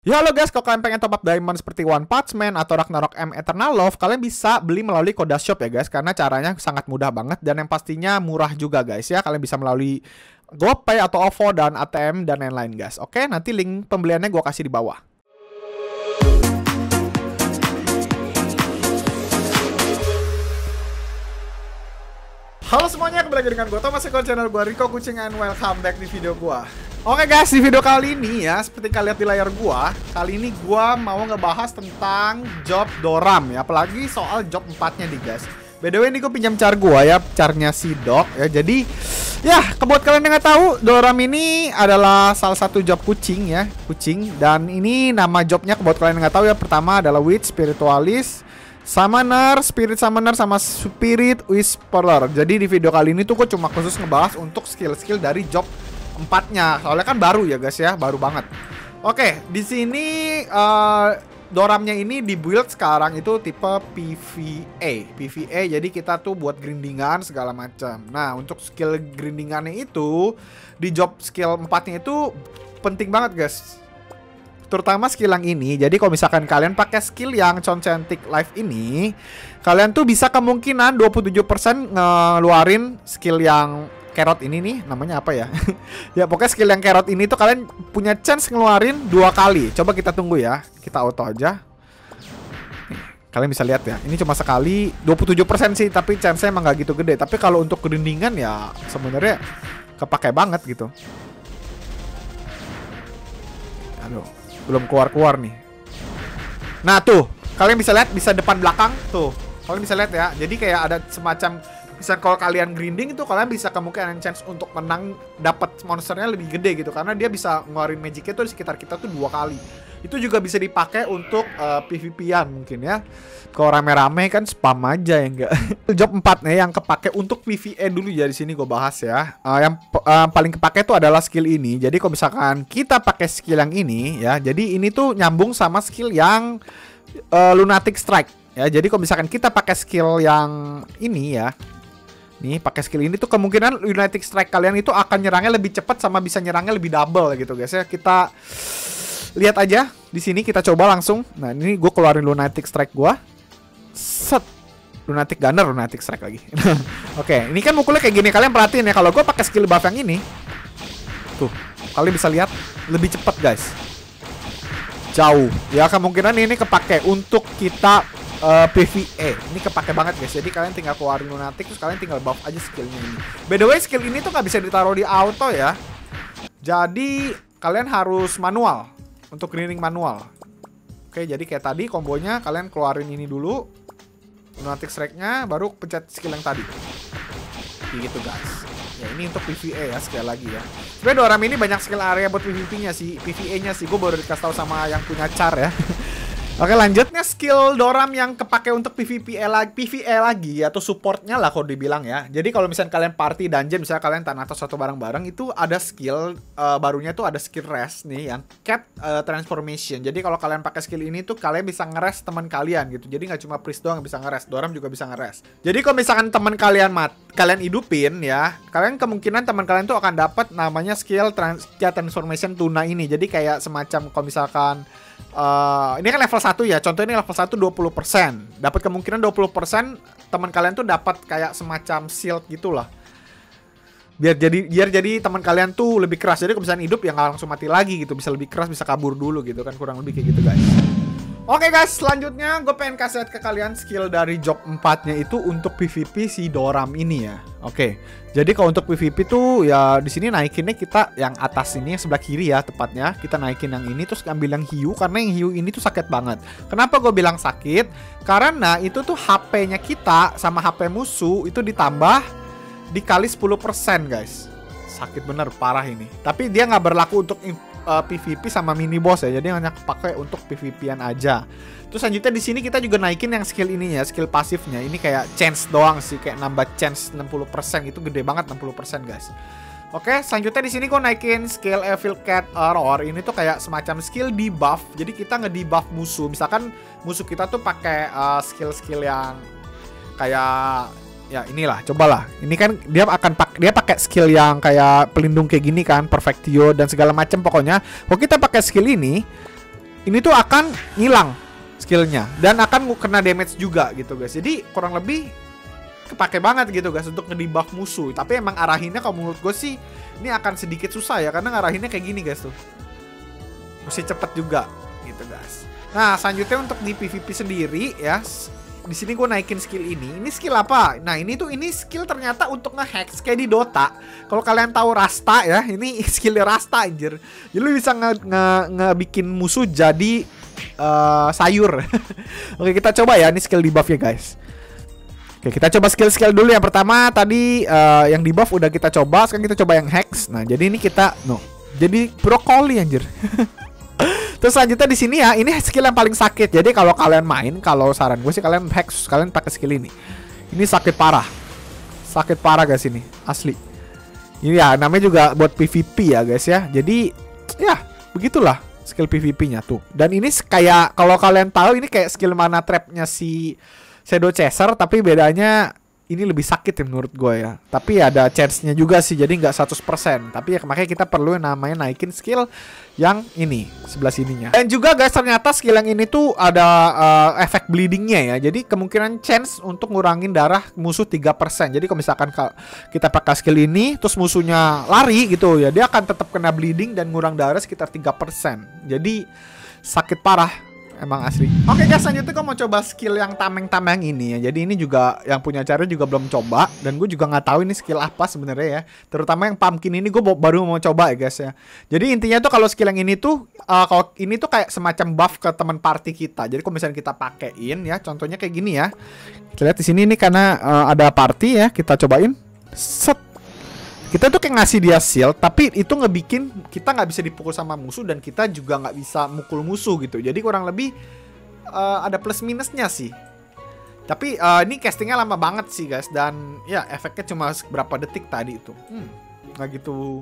Ya halo guys, kalau kalian pengen top up diamond seperti One Punch Man atau Ragnarok M Eternal Love, kalian bisa beli melalui Koda Shop ya guys, karena caranya sangat mudah banget dan yang pastinya murah juga guys ya. Kalian bisa melalui GoPay atau OVO dan ATM dan lain-lain guys. Oke, nanti link pembeliannya gue kasih di bawah. Halo semuanya, kembali lagi dengan gue Thomas, di channel gue Rico Kucing, and welcome back di video gue. Oke guys, di video kali ini ya, seperti kalian lihat di layar gue, kali ini gue mau ngebahas tentang job Doram ya, apalagi soal job 4-nya nih guys. By the way, ini gue pinjam char gue ya, charnya si Dog ya. Jadi ya, buat kalian yang nggak tahu, Doram ini adalah salah satu job kucing ya, kucing. Dan ini nama jobnya, buat kalian yang nggak tahu ya, pertama adalah Witch, Spiritualist, Summoner, Spirit Summoner, sama Spirit Whisperer. Jadi di video kali ini tuh gue cuma khusus ngebahas untuk skill-skill dari job 4-nya. Soalnya kan baru ya guys ya, baru banget. Oke, di sini Doramnya ini di build sekarang itu tipe PvA. Jadi kita tuh buat grindingan segala macam. Nah, untuk skill grindingannya itu di job skill 4-nya itu penting banget guys. Terutama skill yang ini. Jadi kalau misalkan kalian pakai skill yang Concentrik Life ini, kalian tuh bisa kemungkinan 27% ngeluarin skill yang carrot ini nih, namanya apa ya? Ya pokoknya skill yang carrot ini tuh kalian punya chance ngeluarin 2 kali. Coba kita tunggu ya. Kita auto aja. Nih, kalian bisa lihat ya. Ini cuma sekali, 27% sih, tapi chance-nya emang gak gitu gede. Tapi kalau untuk grindingan ya sebenarnya kepake banget gitu. Aduh, belum keluar-keluar nih. Nah tuh, kalian bisa lihat, bisa depan belakang tuh. Kalian bisa lihat ya. Jadi kayak ada semacam, bisa kalau kalian grinding itu kalian bisa kemungkinan chance untuk menang dapat monsternya lebih gede gitu, karena dia bisa ngeluarin magicnya tuh di sekitar kita tuh 2 kali. Itu juga bisa dipakai untuk PvP-an mungkin ya. Kalau rame-rame kan spam aja ya enggak. Job 4 nih yang kepake untuk PvE dulu ya, di sini gue bahas ya. Yang paling kepake tuh adalah skill ini. Jadi kalau misalkan kita pakai skill yang ini ya, jadi ini tuh nyambung sama skill yang Lunatic Strike ya. Jadi kalau misalkan kita pakai skill yang ini ya, nih pakai skill ini tuh kemungkinan Lunatic Strike kalian itu akan nyerangnya lebih cepat sama bisa nyerangnya lebih double gitu guys ya. Kita lihat aja di sini, kita coba langsung. Nah, ini gue keluarin Lunatic Strike gue. Set. Lunatic Gunner, Lunatic Strike lagi. Oke, ini kan mukulnya kayak gini. Kalian perhatiin ya, kalau gue pakai skill buff yang ini, tuh, kalian bisa lihat lebih cepat guys. Jauh. Ya kemungkinan ini kepake untuk kita PvE. Ini kepake banget guys. Jadi kalian tinggal keluarin Lunatic, terus kalian tinggal buff aja skillnya ini. By the way, skill ini tuh nggak bisa ditaruh di auto ya. Jadi kalian harus manual, untuk grinding manual. Oke, jadi kayak tadi kombonya kalian keluarin ini dulu, Lunatic Strike-nya, baru pencet skill yang tadi. Gitu guys. Ya ini untuk PvE ya, sekali lagi ya. Sebenarnya Doram ini banyak skill area buat PvP-nya sih, PvE-nya sih. Gue baru dikasih tahu sama yang punya char ya. Oke, lanjutnya skill Doram yang kepake untuk PvE lagi atau supportnya lah kalau dibilang ya. Jadi kalau misalnya kalian party dungeon, misalnya kalian Thanatos atau bareng-bareng, itu ada skill barunya tuh ada skill rest nih yang Cat Transformation. Jadi kalau kalian pakai skill ini tuh kalian bisa ngerest teman kalian gitu. Jadi nggak cuma priest doang yang bisa ngerest, Doram juga bisa ngerest. Jadi kalau misalkan teman kalian kalian hidupin ya, kalian kemungkinan teman kalian tuh akan dapat namanya skill Cat Transformation tuna ini. Jadi kayak semacam kalau misalkan ini kan level 1 ya. Contohnya ini level 1 20%. Dapat kemungkinan 20% teman kalian tuh dapat kayak semacam shield gitulah. Biar jadi teman kalian tuh lebih keras. Jadi kalau misalnya hidup ya nggak langsung mati lagi gitu. Bisa lebih keras, bisa kabur dulu gitu kan, kurang lebih kayak gitu guys. Oke guys, selanjutnya gue pengen kasih lihat ke kalian skill dari job 4-nya itu untuk PvP si Doram ini ya. Oke. Jadi kalau untuk PvP tuh ya di sini naikinnya kita yang atas ini, yang sebelah kiri ya tepatnya. Kita naikin yang ini terus ambil yang hiu, karena yang hiu ini tuh sakit banget. Kenapa gue bilang sakit? Karena itu tuh HP-nya kita sama HP musuh itu ditambah dikali 10% guys. Sakit bener, parah ini. Tapi dia nggak berlaku untuk PvP sama mini boss ya. Jadi hanya pakai untuk PvP-an aja. Terus selanjutnya di sini kita juga naikin yang skill ini ya, skill pasifnya. Ini kayak chance doang sih, kayak nambah chance 60%, itu gede banget 60% guys. Oke, selanjutnya di sini gue naikin skill Evil Cat Roar. Ini tuh kayak semacam skill debuff. Jadi kita ngedebuff musuh. Misalkan musuh kita tuh pakai skill-skill yang kayak ya inilah, cobalah. Ini kan dia pakai skill yang kayak pelindung kayak gini kan, Perfectio dan segala macam pokoknya. Kalau kita pakai skill ini, ini tuh akan ngilang skillnya dan akan kena damage juga gitu guys. Jadi kurang lebih kepake banget gitu guys untuk ngedebuff musuh. Tapi emang arahinnya kalau menurut gue sih ini akan sedikit susah ya, karena ngarahinnya kayak gini guys tuh. Mesti cepet juga gitu guys. Nah selanjutnya untuk di PvP sendiri ya, di sini gue naikin skill ini. Ini skill apa? Nah ini skill ternyata untuk nge-hack kayak di Dota. Kalau kalian tahu Rasta ya, ini skillnya Rasta anjir. Jadi lu bisa ngebikin musuh jadi sayur. Oke kita coba ya, ini skill debuff ya guys. Oke kita coba skill dulu. Yang pertama tadi yang debuff udah kita coba. Sekarang kita coba yang hex. Nah jadi ini kita jadi brokoli anjir. Terus selanjutnya di sini ya, ini skill yang paling sakit. Jadi kalau kalian main, kalau saran gue sih kalian hex, kalian pakai skill ini. Ini sakit parah. Sakit parah guys ini, asli. Ini ya namanya juga buat PvP ya guys ya. Jadi ya begitulah skill PvP-nya tuh. Dan ini kayak kalau kalian tahu ini kayak skill mana trap-nya si Shadow Chaser, tapi bedanya ini lebih sakit ya menurut gue ya. Tapi ada chance-nya juga sih, jadi nggak 100%. Tapi ya makanya kita perlu yang namanya naikin skill yang ini, sebelah sininya. Dan juga guys ternyata skill yang ini tuh ada efek bleedingnya ya. Jadi kemungkinan chance untuk ngurangin darah musuh 3%. Jadi kalau misalkan kita pakai skill ini, terus musuhnya lari gitu ya, dia akan tetap kena bleeding dan ngurang darah sekitar 3%. Jadi sakit parah. Emang asli. Oke guys, selanjutnya gue mau coba skill yang tameng-tameng ini ya. Jadi ini juga yang punya cara juga belum coba. Dan gue juga nggak tahu ini skill apa sebenarnya ya. Terutama yang pumpkin ini gue baru mau coba ya guys ya. Jadi intinya tuh kalau skill yang ini tuh kalau ini tuh kayak semacam buff ke teman party kita. Jadi kalau misalnya kita pakein ya, contohnya kayak gini ya. Kita lihat di sini ini karena ada party ya, kita cobain. Set. Kita tuh kayak ngasih dia shield, tapi itu ngebikin kita nggak bisa dipukul sama musuh dan kita juga nggak bisa mukul musuh gitu. Jadi kurang lebih ada plus minusnya sih. Tapi ini castingnya lama banget sih guys, dan ya efeknya cuma berapa detik tadi itu. Nggak gitu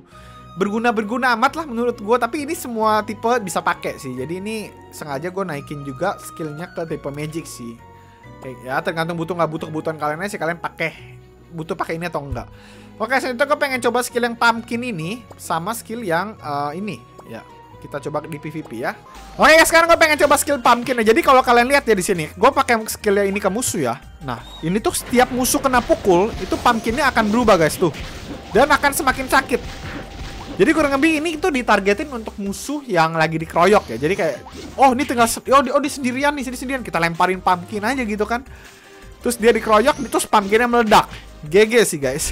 berguna amat lah menurut gue. Tapi ini semua tipe bisa pakai sih. Jadi ini sengaja gue naikin juga skillnya ke tipe magic sih. Kayak ya tergantung butuh nggak butuh kebutuhan kalian sih, kalian butuh pakai ini atau enggak. Oke, selanjutnya gue pengen coba skill yang pumpkin ini sama skill yang ini ya. Kita coba di PvP ya. Oke, sekarang gue pengen coba skill pumpkin ya. Jadi kalau kalian lihat ya di sini, gue pakai skill yang ini ke musuh ya. Nah, ini tuh setiap musuh kena pukul, itu pumpkinnya akan berubah guys tuh. Dan akan semakin sakit. Jadi kurang lebih ini tuh ditargetin untuk musuh yang lagi dikeroyok ya. Jadi kayak ini tinggal dia sendirian nih, sendirian. Kita lemparin pumpkin aja gitu kan. Terus dia dikeroyok, terus pumpkinnya meledak. GG sih guys.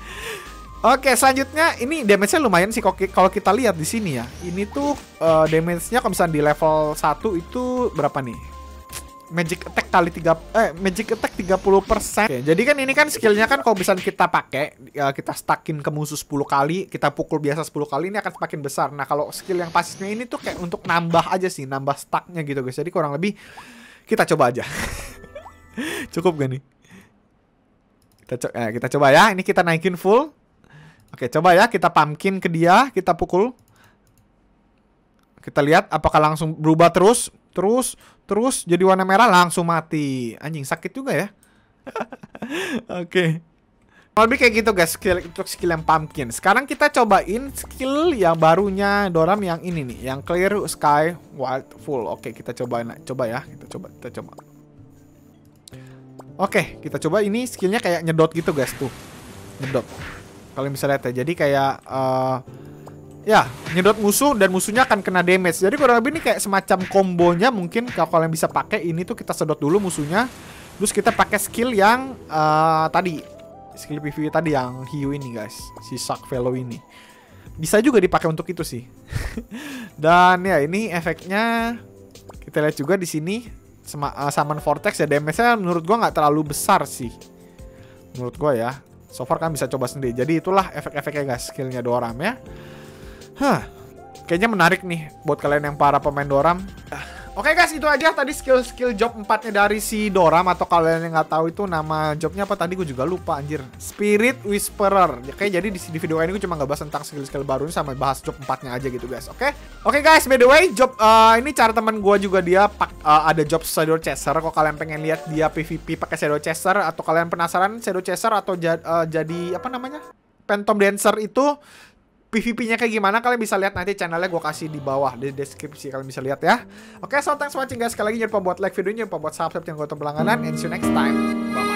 Oke, selanjutnya ini damage-nya lumayan sih kalau kita lihat di sini ya. Ini tuh damage-nya kalau misalnya di level 1 itu berapa nih? Magic attack kali 30%. Oke, jadi kan ini kan skillnya kan kalau misalnya kita pakai kita stackin ke musuh 10 kali, kita pukul biasa 10 kali, ini akan semakin besar. Nah, kalau skill yang pasifnya ini tuh kayak untuk nambah aja sih, nambah stacknya gitu guys. Jadi kurang lebih kita coba aja. Cukup gak nih? Kita coba ya. Ini kita naikin full. Oke, coba ya. Kita pumpkin ke dia. Kita pukul. Kita lihat apakah langsung berubah terus. Terus jadi warna merah langsung mati. Anjing, sakit juga ya. Oke. Lebih kayak gitu guys, untuk skill yang pumpkin. Sekarang kita cobain skill yang barunya Doram yang ini nih. Yang clear sky wild full. Oke, kita coba ya. Kita coba. Oke, kita coba ini skillnya kayak nyedot gitu guys tuh. Nyedot. Kalian bisa lihat ya. Jadi kayak ya, nyedot musuh dan musuhnya akan kena damage. Jadi kurang lebih ini kayak semacam kombonya mungkin kalau kalian bisa pakai ini tuh kita sedot dulu musuhnya. Terus kita pakai skill yang tadi. Skill PvP tadi yang hiu ini guys. Si Shark Fellow ini. Bisa juga dipakai untuk itu sih. Dan ya ini efeknya kita lihat juga di sini. Summon Vortex ya, damage-nya menurut gua nggak terlalu besar sih. Menurut gua ya. So far kan bisa coba sendiri. Jadi itulah efek-efeknya guys, skillnya Doram ya. Kayaknya menarik nih buat kalian yang para pemain Doram. Oke guys, itu aja tadi skill job 4-nya dari si Doram. Atau kalian yang nggak tahu itu nama jobnya apa tadi, gue juga lupa anjir. Spirit Whisperer. Jadi di video ini gue cuma nggak bahas tentang skill-skill baru sama bahas job 4-nya aja gitu guys. Oke guys, by the way, job ini cara teman gue juga dia ada job Shadow Chaser. Kalau kalian pengen lihat dia PvP pakai Shadow Chaser, atau kalian penasaran Shadow Chaser atau jadi apa namanya? Phantom Dancer itu PVP-nya kayak gimana kalian bisa lihat nanti channelnya gue kasih di bawah di deskripsi, kalian bisa lihat ya. Oke, so thanks for watching guys. Sekali lagi jangan lupa buat like videonya, jangan lupa buat subscribe yang gue berlangganan, and see you next time. Bye.